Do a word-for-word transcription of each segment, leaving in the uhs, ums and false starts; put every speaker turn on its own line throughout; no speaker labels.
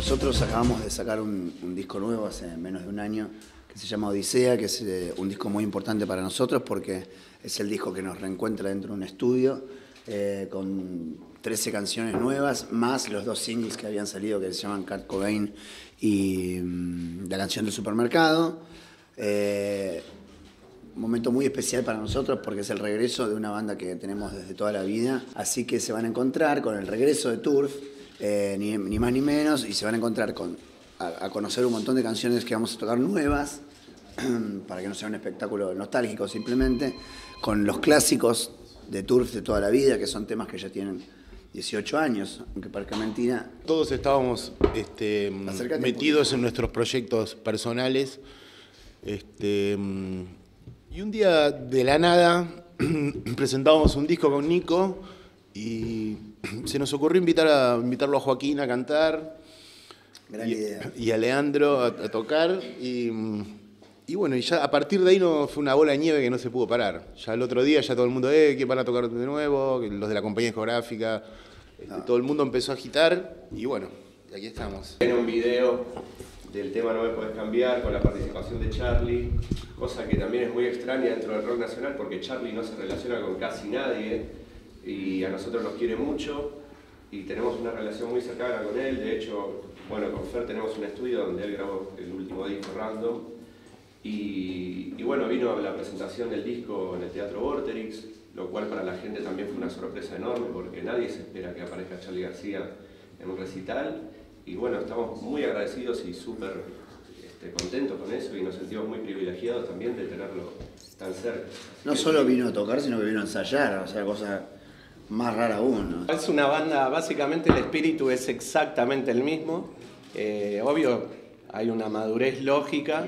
Nosotros acabamos de sacar un, un disco nuevo hace menos de un año que se llama Odisea, que es eh, un disco muy importante para nosotros porque es el disco que nos reencuentra dentro de un estudio eh, con trece canciones nuevas, más los dos singles que habían salido que se llaman Kurt Cobain y mm, La canción del supermercado. Eh, un momento muy especial para nosotros porque es el regreso de una banda que tenemos desde toda la vida, así que se van a encontrar con el regreso de Turf, eh, ni, ni más ni menos, y se van a encontrar con, a, a conocer un montón de canciones que vamos a tocar nuevas, para que no sea un espectáculo nostálgico simplemente, con los clásicos de Turf de toda la vida, que son temas que ya tienen dieciocho años, aunque parezca mentira.
Todos estábamos este, metidos en nuestros proyectos personales. Este, y un día de la nada presentábamos un disco con Nico y se nos ocurrió invitar a, invitarlo a Joaquín a cantar.
Gran
y,
idea.
y a Leandro a, a tocar. Y, y bueno, y ya a partir de ahí no, fue una bola de nieve que no se pudo parar. Ya el otro día ya todo el mundo, eh, ¿quién van a tocar de nuevo? Los de la compañía discográfica. Este,
Ah.
Todo el mundo empezó a agitar y bueno, y aquí estamos.
Tiene un video del tema No me podés cambiar con la participación de Charlie, cosa que también es muy extraña dentro del rock nacional porque Charlie no se relaciona con casi nadie y a nosotros nos quiere mucho y tenemos una relación muy cercana con él. De hecho, bueno, con Fer tenemos un estudio donde él grabó el último disco Random y, y bueno, vino la presentación del disco en el Teatro Vorterix, lo cual para la gente también fue una sorpresa enorme porque nadie se espera que aparezca Charly García en un recital. Y bueno, estamos muy agradecidos y súper este, contentos con eso y nos sentimos muy privilegiados también de tenerlo tan cerca.
No solo vino a tocar, sino que vino a ensayar, o sea, cosa más rara aún, ¿no?
Es una banda, básicamente el espíritu es exactamente el mismo. Eh, obvio, hay una madurez lógica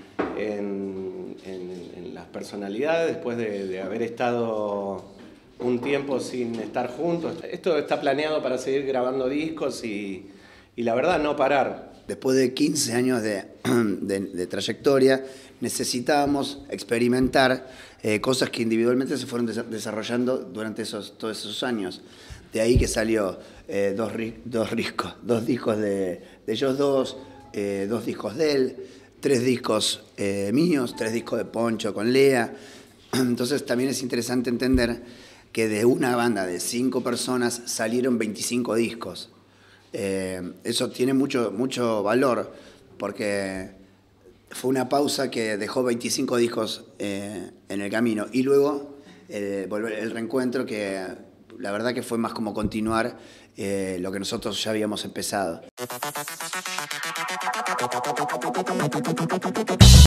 en, en, en las personalidades después de, de haber estado un tiempo sin estar juntos. Esto está planeado para seguir grabando discos y... Y la verdad, no parar.
Después de quince años de, de, de trayectoria, necesitábamos experimentar eh, cosas que individualmente se fueron des desarrollando durante esos, todos esos años. De ahí que salió eh, dos, dos, discos, dos discos de, de ellos dos, eh, dos discos de él, tres discos eh, míos, tres discos de Poncho con Lea. Entonces también es interesante entender que de una banda de cinco personas salieron veinticinco discos. Eh, eso tiene mucho, mucho valor porque fue una pausa que dejó veinticinco discos eh, en el camino y luego eh, volver el reencuentro que la verdad que fue más como continuar eh, lo que nosotros ya habíamos empezado.